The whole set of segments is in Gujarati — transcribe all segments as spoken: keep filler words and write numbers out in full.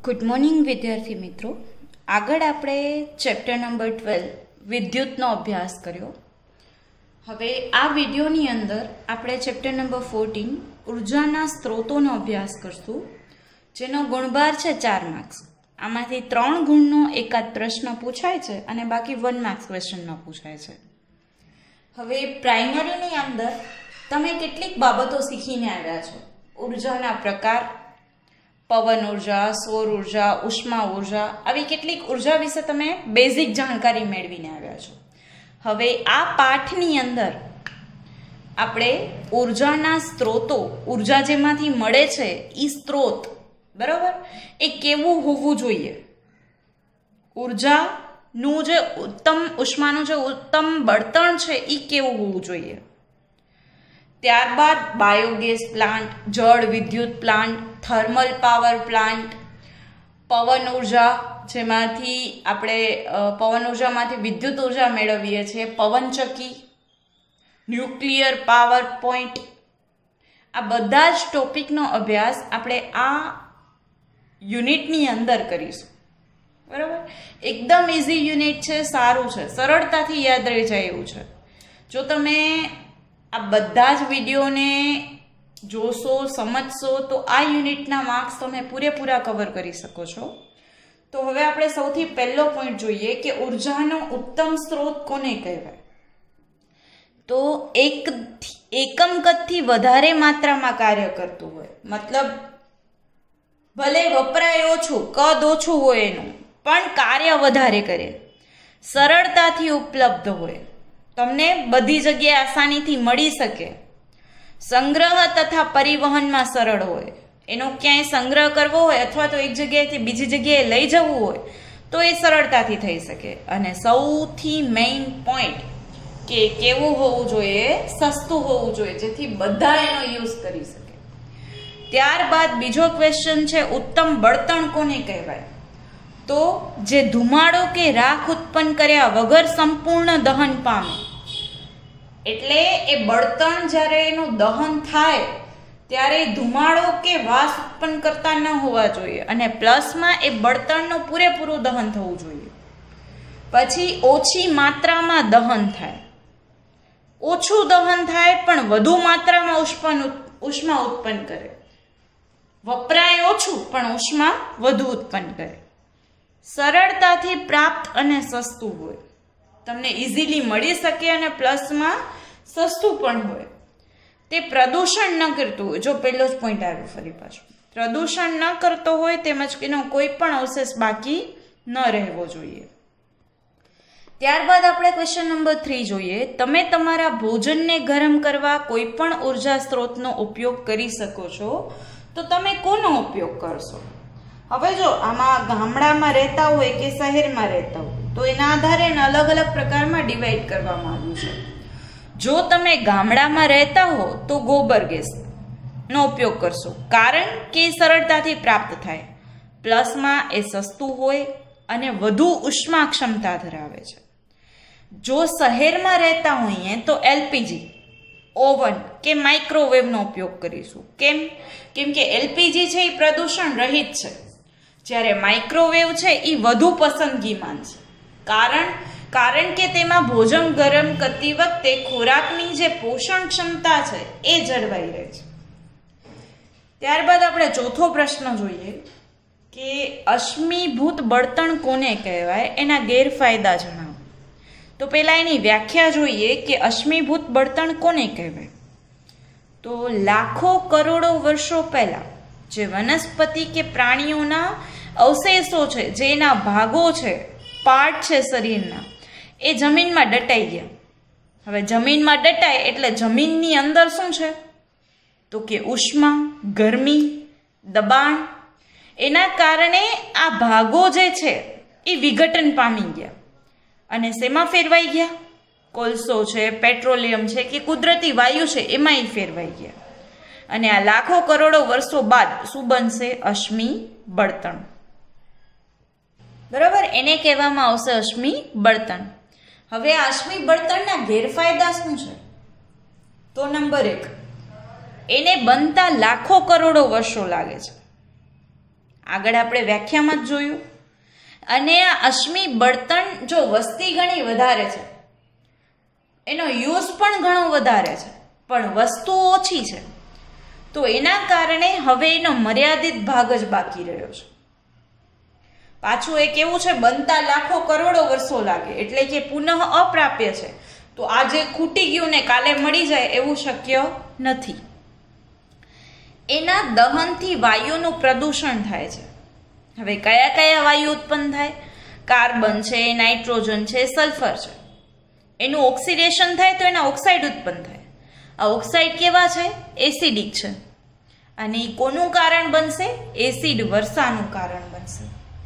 ગુડ મોર્નિંગ વિદ્યાર્થી મિત્રો. આગળ આપણે ચેપ્ટર નંબર ટ્વેલ્વ વિદ્યુતનો અભ્યાસ કર્યો. હવે આ વિડીયોની અંદર આપણે ચેપ્ટર નંબર ફોર્ટીન ઉર્જાના સ્ત્રોતોનો અભ્યાસ કરશું, જેનો ગુણભાર છે ચાર માર્ક્સ. આમાંથી ત્રણ ગુણનો એકાદ પ્રશ્ન પૂછાય છે અને બાકી વન માર્ક્સ ક્વેશ્ચનનો પૂછાય છે. હવે પ્રાઇમરીની અંદર તમે કેટલીક બાબતો શીખીને આવ્યા છો. ઉર્જાના પ્રકાર, પવન ઉર્જા, સૌર ઉર્જા, ઉષ્મા ઉર્જા, આવી કેટલીક ઉર્જા વિશે તમે બેઝિક જાણકારી મેળવીને આવ્યા છો. હવે આ પાઠની અંદર આપણે ઉર્જાના સ્ત્રોતો, ઉર્જા જેમાંથી મળે છે એ સ્ત્રોત, બરાબર, એ કેવું હોવું જોઈએ, ઉર્જાનું જે ઉત્તમ ઉષ્માનું જે ઉત્તમ બળતણ છે એ કેવું હોવું જોઈએ. ત્યારબાદ બાયોગેસ પ્લાન્ટ, જળ વિદ્યુત પ્લાન્ટ, થર્મલ પાવર પ્લાન્ટ, પવન ઉર્જા જેમાંથી આપણે પવન ઉર્જામાંથી વિદ્યુત ઉર્જા મેળવીએ છીએ, પવનચક્કી, ન્યુક્લિયર પાવર પોઈન્ટ, આ બધા જ ટોપિકનો અભ્યાસ આપણે આ યુનિટની અંદર કરીશું. બરાબર, એકદમ ઇઝી યુનિટ છે, સારું છે, સરળતાથી યાદ રહી જાય એવું છે. જો તમે આ બધા જ વિડીયોને જોશો, સમજશો, તો આ યુનિટના માર્ક્સ તમે પૂરેપૂરા કવર કરી શકો છો. તો હવે આપણે સૌથી પહેલો પોઈન્ટ જોઈએ કે ઉર્જાનો ઉત્તમ સ્ત્રોત કોને કહેવાય. તો એક એકમ કદથી વધારે માત્રામાં કાર્ય કરતું હોય, મતલબ ભલે વપરાય ઓછું, કદ ઓછું હોય એનું, પણ કાર્ય વધારે કરે, સરળતાથી ઉપલબ્ધ હોય, તમને બધી જગ્યાએ આસાનીથી મળી શકે, સંગ્રહ તથા પરિવહનમાં સરળ હોય, એનો ક્યાંય સંગ્રહ કરવો હોય અથવા તો એક જગ્યાએથી બીજી જગ્યાએ લઈ જવું હોય તો એ સરળતાથી થઈ શકે. અને સૌથી મેઇન પોઈન્ટ કે કેવું હોવું જોઈએ, સસ્તું હોવું જોઈએ, જેથી બધા એનો યુઝ કરી શકે. ત્યારબાદ બીજો ક્વેશ્ચન છે ઉત્તમ બળતણ કોને કહેવાય. તો જે ધુમાડો કે રાખ ઉત્પન્ન કર્યા વગર સંપૂર્ણ દહન પામે, એટલે એ બળતણ જ્યારે એનું દહન થાય ત્યારે ધુમાડો કે વાસ ઉત્પન્ન કરતા ન હોવા જોઈએ, અને પ્લસમાં એ બળતણનું પૂરેપૂરું દહન થવું જોઈએ. પછી ઓછી માત્રામાં દહન થાય, ઓછું દહન થાય પણ વધુ માત્રામાં ઉષ્મા ઉષ્મા ઉત્પન્ન કરે, વપરાય ઓછું પણ ઉષ્મા વધુ ઉત્પન્ન કરે, સરળતાથી પ્રાપ્ત અને સસ્તું હોય, તમને ઇઝીલી મળી શકે અને પ્લસમાં સસ્તું પણ હોય. તે પ્રદૂષણ ન કરતું હોય, જો પહેલો જ પોઈન્ટ આવ્યો ફરી પાછું, પ્રદૂષણ ન કરતો હોય તેમજ એનો કોઈ પણ અવશેષ બાકી ન રહેવો જોઈએ. ત્યારબાદ આપણે ક્વેશ્ચન નંબર થ્રી જોઈએ. તમે તમારા ભોજનને ગરમ કરવા કોઈ પણ ઉર્જા સ્ત્રોતનો ઉપયોગ કરી શકો છો, તો તમે કોનો ઉપયોગ કરશો. હવે જો આમાં ગામડામાં રહેતા હોય કે શહેરમાં રહેતા હોય તો એના આધારે અલગ અલગ પ્રકારમાં ડિવાઈડ કરવામાં આવ્યું છે. જો તમે ગામડામાં રહેતા હો તો ગોબર ગેસનો ઉપયોગ કરશો, કારણ કે સરળતાથી પ્રાપ્ત થાય, પ્લસમાં એ સસ્તું હોય અને વધુ ઉષ્મા ક્ષમતા ધરાવે છે. જો શહેરમાં રહેતા હોઈએ તો એલપીજી, ઓવન કે માઇક્રોવેવનો ઉપયોગ કરીશું. કેમ? કેમ કે એલપીજી છે એ પ્રદૂષણ રહિત છે, જ્યારે માઇક્રોવેવ છે એ વધુ પસંદગીમાન છે. કારણ કારણ કે તેમાં ભોજન ગરમ કરતી વખતે ખોરાકની જે પોષણ ક્ષમતા છે એ જળવાઈ રહે છે. ત્યારબાદ આપણે ચોથો પ્રશ્ન જોઈએ કે અશ્મિભૂત બળતણ કોને કહેવાય, એના ગેરફાયદા જણાવો. તો પહેલા એની વ્યાખ્યા જોઈએ કે અશ્મિભૂત બળતણ કોને કહેવાય. તો લાખો કરોડો વર્ષો પહેલા જે વનસ્પતિ કે પ્રાણીઓના અવશેષો છે, જે એના ભાગો છે, પાર્ટ છે શરીરના, એ જમીનમાં દટાઈ ગયા. હવે જમીનમાં દટાય એટલે જમીનની અંદર શું છે, તો કે ઉષ્મા, ગરમી, દબાણ, એના કારણે આ ભાગો જે છે એ વિઘટન પામી ગયા અને શેમાં ફેરવાઈ ગયા, કોલસો છે, પેટ્રોલિયમ છે કે કુદરતી વાયુ છે એમાં ફેરવાઈ ગયા. અને આ લાખો કરોડો વર્ષો બાદ શું બનશે, અશ્મિ બળતણ. બરાબર, એને કહેવામાં આવશે અશ્મિ બળતણ. હવે આ અશ્મિ બળતણના ગેરફાયદા શું છે, તો નંબર એક, એને બનતા લાખો કરોડો વર્ષો લાગે છે. આગળ આપણે વ્યાખ્યામાં જ જોયું. અને આ અશ્મિ બળતણ જો વસ્તી ઘણી વધારે છે, એનો યુઝ પણ ઘણો વધારે છે, પણ વસ્તુ ઓછી છે, તો એના કારણે હવે એનો મર્યાદિત ભાગ જ બાકી રહ્યો છે. પાછું એક એવું છે, બનતા લાખો કરોડો વર્ષો લાગે, એટલે કે પુનઃ અપ્રાપ્ય છે. તો આજે ખૂટી ગયું ને કાલે મળી જાય એવું શક્ય નથી. એના દહનથી વાયુનું પ્રદૂષણ થાય છે. હવે કયા કયા વાયુ ઉત્પન્ન થાય? કાર્બન છે, નાઇટ્રોજન છે, સલ્ફર છે. એનું ઓક્સિડેશન થાય તો એના ઓક્સાઇડ ઉત્પન્ન થાય. આ ઓક્સાઇડ કેવા છે? એસિડિક છે. અને કોનું કારણ બનશે? એસિડ વર્ષાનું કારણ બનશે.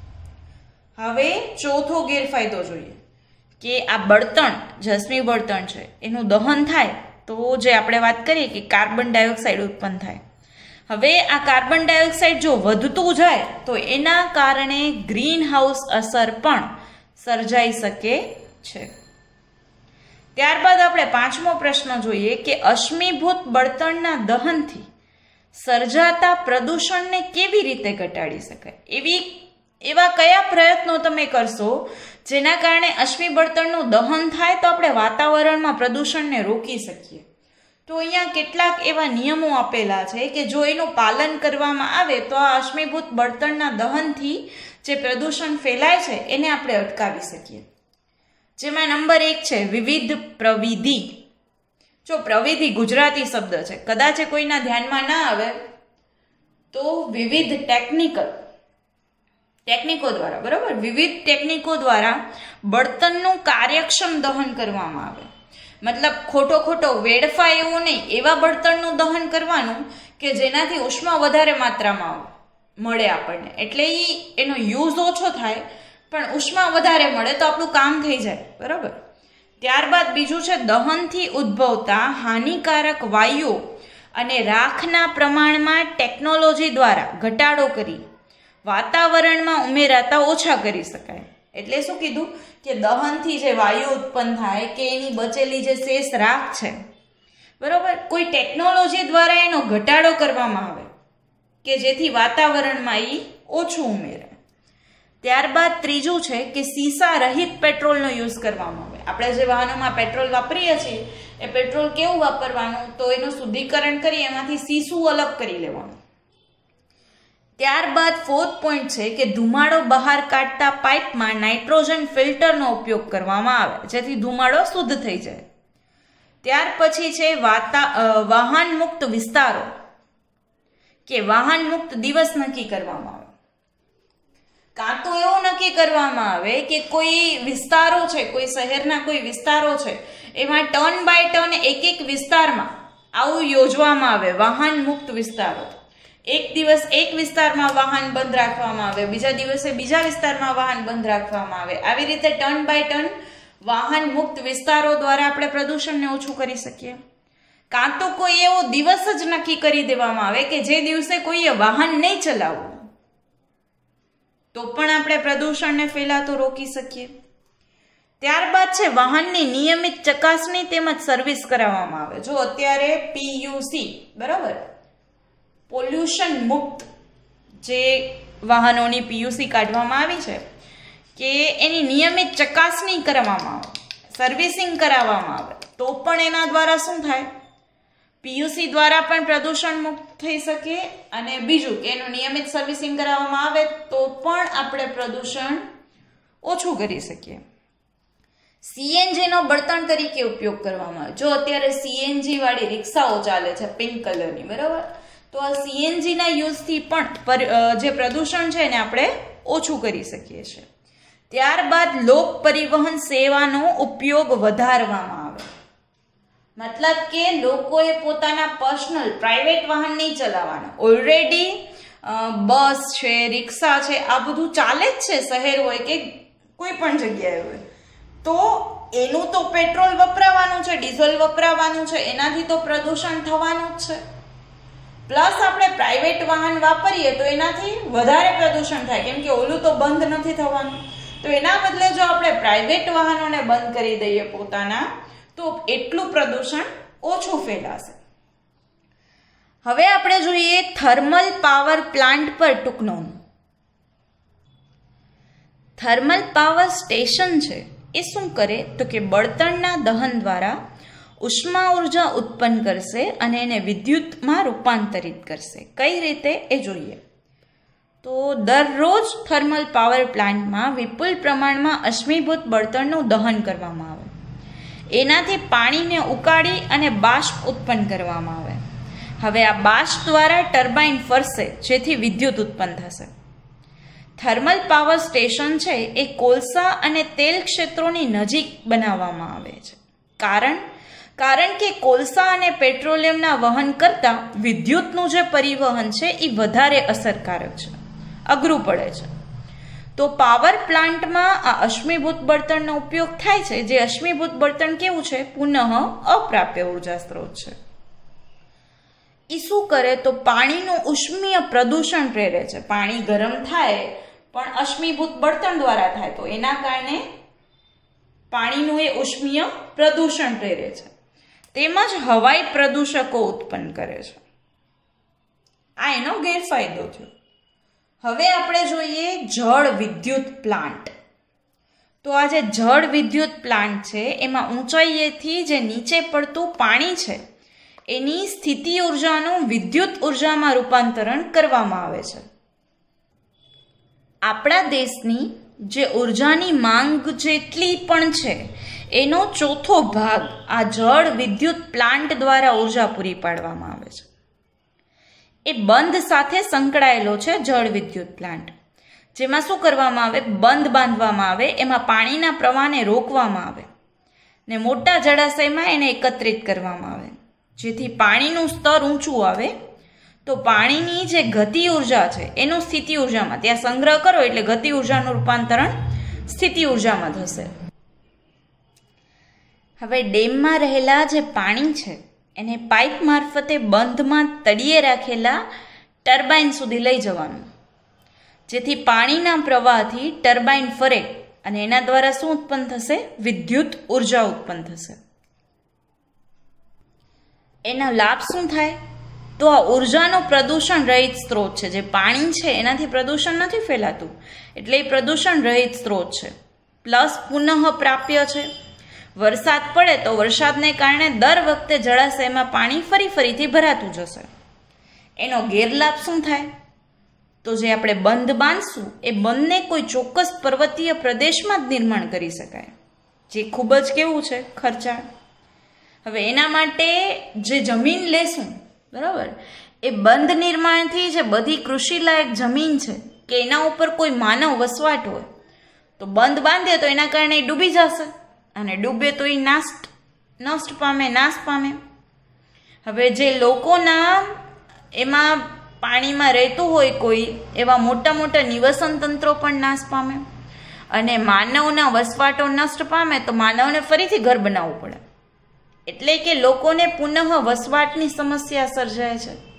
હવે ચોથો ગેરફાયદો જોઈએ કે આ બળતણ, જે અશ્મિ બળતણ છે, એનું દહન થાય તો જે આપણે વાત કરીએ કે કાર્બન ડાયોક્સાઇડ ઉત્પન્ન થાય. હવે આ કાર્બન ડાયોક્સાઇડ જો વધતું જાય તો એના કારણે ગ્રીન હાઉસ અસર પણ સર્જાઈ શકે છે. ત્યારબાદ આપણે પાંચમો પ્રશ્ન જોઈએ કે અશ્મિભૂત બળતણના દહનથી સર્જાતા પ્રદૂષણને કેવી રીતે ઘટાડી શકાય? એવી એવા કયા પ્રયત્નો તમે કરશો જેના કારણે અશ્મિ બળતણનું દહન થાય તો આપણે વાતાવરણમાં પ્રદૂષણને રોકી શકીએ? તો અહીંયા કેટલાક એવા નિયમો આપેલા છે કે જો એનું પાલન કરવામાં આવે તો આ અશ્મિભૂત બળતણના દહનથી જે પ્રદૂષણ ફેલાય છે એને આપણે અટકાવી શકીએ. જેમાં નંબર એક છે વિવિધ પ્રવિધિ. જો પ્રવિધિ ગુજરાતી શબ્દ છે, કદાચ કોઈના ધ્યાનમાં ના આવે તો વિવિધ ટેકનિકલ ટેકનિકો દ્વારા, બરાબર, વિવિધ ટેકનિકો દ્વારા બળતણનું કાર્યક્ષમ દહન કરવામાં આવે. મતલબ ખોટો ખોટો વેડફાય એવું નહીં, એવા બળતણનું દહન કરવાનું કે જેનાથી ઉષ્મા વધારે માત્રામાં મળે આપણને, એટલે એ એનો યુઝ ઓછો થાય પણ ઉષ્મા વધારે મળે તો આપણું કામ થઈ જાય, બરાબર. ત્યારબાદ બીજું છે દહનથી ઉદ્ભવતા હાનિકારક વાયુઓ અને રાખના પ્રમાણમાં ટેકનોલોજી દ્વારા ઘટાડો કરી વાતાવરણમાં ઉમેરાતા ઓછા કરી શકાય. એટલે શું કીધું કે દહનથી જે વાયુ ઉત્પન્ન થાય કે એની બચેલી જે શેષ રાખ છે, બરોબર, કોઈ ટેકનોલોજી દ્વારા એનો ઘટાડો કરવામાં આવે કે જેથી વાતાવરણમાં એ ઓછું ઉમેરાય. ત્યારબાદ ત્રીજું છે કે સીસા રહિત પેટ્રોલનો યુઝ કરવામાં આવે. આપણે જે વાહનોમાં પેટ્રોલ વાપરીએ છીએ એ પેટ્રોલ કેવું વાપરવાનું? તો એનું શુદ્ધિકરણ કરી એમાંથી સીસું અલગ કરી લેવાનું. ત્યારબાદ ફોર્થ પોઈન્ટ છે કે ધુમાડો બહાર કાઢતા પાઇપમાં નાઇટ્રોજન ફિલ્ટરનો ઉપયોગ કરવામાં આવે જેથી ધુમાડો શુદ્ધ થઈ જાય. ત્યાર પછી છે વાતા વાહન મુક્ત વિસ્તારો કે વાહન મુક્ત દિવસ નક્કી કરવામાં આવે. કાં તો એવું નક્કી કરવામાં આવે કે કોઈ વિસ્તારો છે, કોઈ શહેરના કોઈ વિસ્તારો છે, એમાં ટર્ન બાય ટર્ન એક એક વિસ્તારમાં આવું યોજવામાં આવે વાહન મુક્ત વિસ્તારો. એક દિવસ એક વિસ્તારમાં વાહન બંધ રાખવામાં આવે, બીજા દિવસે બીજા વિસ્તારમાં વાહન બંધ રાખવામાં આવે. આવી રીતે ટર્ન બાય ટર્ન વાહન મુક્ત વિસ્તારો દ્વારા આપણે પ્રદૂષણને ઓછું કરી શકીએ. કાં તો કોઈ એવો દિવસ જ નક્કી કરી દેવામાં આવે કે જે દિવસે કોઈએ વાહન નહીં ચલાવવું, તો પણ આપણે પ્રદૂષણને ફેલાતો રોકી શકીએ. ત્યારબાદ છે વાહનની નિયમિત ચકાસણી તેમજ સર્વિસ કરાવવામાં આવે. જો અત્યારે પીયુસી, બરાબર, પોલ્યુશન મુક્ત જે વાહનોની પીયુસી કાઢવામાં આવી છે કે એની નિયમિત ચકાસણી કરવામાં આવે, સર્વિસિંગ કરાવવામાં આવે, તો પણ એના દ્વારા શું થાય? પીયુસી દ્વારા પણ પ્રદૂષણ મુક્ત થઈ શકે. અને બીજું કે એનું નિયમિત સર્વિસિંગ કરાવવામાં આવે તો પણ આપણે પ્રદૂષણ ઓછું કરી શકીએ. સીએનજી નો બળતણ તરીકે ઉપયોગ કરવામાં આવે. જો અત્યારે સીએનજી વાળી રિક્ષાઓ ચાલે છે પિંક કલરની, બરાબર, તો આ સીએનજી ના યુઝથી પણ જે પ્રદૂષણ છે એને આપણે ઓછું કરી શકીએ છીએ. ત્યારબાદ લોક પરિવહન સેવાનો ઉપયોગ વધારવામાં આવે. મતલબ કે લોકોએ પોતાના પર્સનલ પ્રાઇવેટ વાહન નહીં ચલાવવાના. ઓલરેડી બસ છે, રિક્ષા છે, આ બધું ચાલે જ છે, શહેર હોય કે કોઈ પણ જગ્યાએ હોય, તો એનું તો પેટ્રોલ વપરાવાનું છે, ડીઝલ વપરાવાનું છે, એનાથી તો પ્રદૂષણ થવાનું જ છે. પ્લસ આપણે પ્રાઇવેટ વાહન વાપરીએ તો એનાથી વધારે પ્રદૂષણ થાય, કેમ કે ઓલું તો બંધ નથી થવાનું. તો એના બદલે જો આપણે પ્રાઇવેટ વાહનોને બંધ કરી દઈએ પોતાના, તો એટલું પ્રદૂષણ ઓછું ફેલાશે. હવે આપણે જોઈએ થર્મલ પાવર પ્લાન્ટ પર ટૂંક નોંધ. થર્મલ પાવર સ્ટેશન છે એ શું કરે તો કે બળતણના દહન દ્વારા ઉષ્મા ઉર્જા ઉત્પન્ન કરશે અને એને વિદ્યુતમાં રૂપાંતરિત કરશે. કઈ રીતે એ જોઈએ. તો દરરોજ થર્મલ પાવર પ્લાન્ટમાં વિપુલ પ્રમાણમાં અશ્મિભૂત બળતણનું દહન કરવામાં આવે. એનાથી પાણીને ઉકાળી અને બાષ્પ ઉત્પન્ન કરવામાં આવે. હવે આ બાષ્પ દ્વારા ટર્બાઇન ફરશે જેથી વિદ્યુત ઉત્પન્ન થશે. થર્મલ પાવર સ્ટેશન છે એ કોલસા અને તેલ ક્ષેત્રોની નજીક બનાવવામાં આવે છે. કારણ કારણ કે કોલસા અને પેટ્રોલિયમના વહન કરતાં વિદ્યુતનું જે પરિવહન છે એ વધારે અસરકારક છે, અઘરું પડે છે. તો પાવર પ્લાન્ટમાં આ અશ્મિભૂત બળતણનો ઉપયોગ થાય છે, જે અશ્મિભૂત બળતણ કેવું છે? પુનઃ અપ્રાપ્ય ઉર્જા સ્ત્રોત છે. એ શું કરે તો પાણીનું ઉષ્મીય પ્રદૂષણ પ્રેરે છે. પાણી ગરમ થાય પણ અશ્મિભૂત બળતણ દ્વારા થાય તો એના કારણે પાણીનું એ ઉષ્મીય પ્રદૂષણ પ્રેરે છે. તેમજ હવાઈ પ્રદૂષકો ઉત્પન્ન કરે છે. આ એનો ગેરફાયદો થયો. હવે આપણે જોઈએ જળ વિદ્યુત પ્લાન્ટ. તો આ જે જળ વિદ્યુત પ્લાન્ટ છે એમાં ઊંચાઈએથી જે નીચે પડતું પાણી છે એની સ્થિતિ ઉર્જાનું વિદ્યુત ઉર્જામાં રૂપાંતરણ કરવામાં આવે છે. આપણા દેશની જે ઉર્જાની માંગ જેટલી પણ છે એનો ચોથો ભાગ આ જળ વિદ્યુત પ્લાન્ટ દ્વારા ઉર્જા પૂરી પાડવામાં આવે છે. એ બંધ સાથે સંકળાયેલો છે જળ વિદ્યુત પ્લાન્ટ, જેમાં શું કરવામાં આવે? બંધ બાંધવામાં આવે, એમાં પાણીના પ્રવાહને રોકવામાં આવે ને મોટા જળાશયમાં એને એકત્રિત કરવામાં આવે જેથી પાણીનું સ્તર ઊંચું આવે. તો પાણીની જે ગતિ ઉર્જા છે એનું સ્થિતિ ઉર્જામાં ત્યાં સંગ્રહ કરો એટલે ગતિ ઉર્જાનું રૂપાંતરણ સ્થિતિ ઉર્જામાં થશે. હવે ડેમમાં રહેલા જે પાણી છે એને પાઇપ મારફતે બંધમાં તળિયે રાખેલા ટર્બાઇન સુધી લઈ જવાનું, જેથી પાણીના પ્રવાહથી ટર્બાઇન ફરે અને એના દ્વારા શું ઉત્પન્ન થશે? વિદ્યુત ઉર્જા ઉત્પન્ન થશે. એના લાભ શું થાય? તો આ ઉર્જાનો પ્રદૂષણ રહિત સ્ત્રોત છે. જે પાણી છે એનાથી પ્રદૂષણ નથી ફેલાતું એટલે એ પ્રદૂષણ રહિત સ્ત્રોત છે. પ્લસ પુનઃ પ્રાપ્ય છે. વરસાદ પડે તો વરસાદને કારણે દર વખતે જળાશયમાં પાણી ફરી ફરીથી ભરાતું જશે. એનો ગેરલાભ શું થાય? તો જે આપણે બંધ બાંધશું એ બંધને કોઈ ચોક્કસ પર્વતીય પ્રદેશમાં જ નિર્માણ કરી શકાય, જે ખૂબ જ કેવું છે? ખર્ચાળ. હવે એના માટે જે જમીન લેશું, બરાબર, એ બંધ નિર્માણથી જે બધી કૃષિલાયક જમીન છે કે એના ઉપર કોઈ માનવ વસવાટ હોય તો બંધ બાંધે તો એના કારણે એ ડૂબી જશે અને ડૂબે તો એ નાશ નષ્ટ પામે નાશ પામે. હવે જે લોકોના એમાં પાણીમાં રહેતું હોય કોઈ એવા મોટા મોટા નિવસન તંત્રો પણ નાશ પામે અને માનવના વસવાટો નષ્ટ પામે તો માનવને ફરીથી ઘર બનાવવું પડે. એટલે કે લોકોને પુનઃ વસવાટની સમસ્યા સર્જાય છે.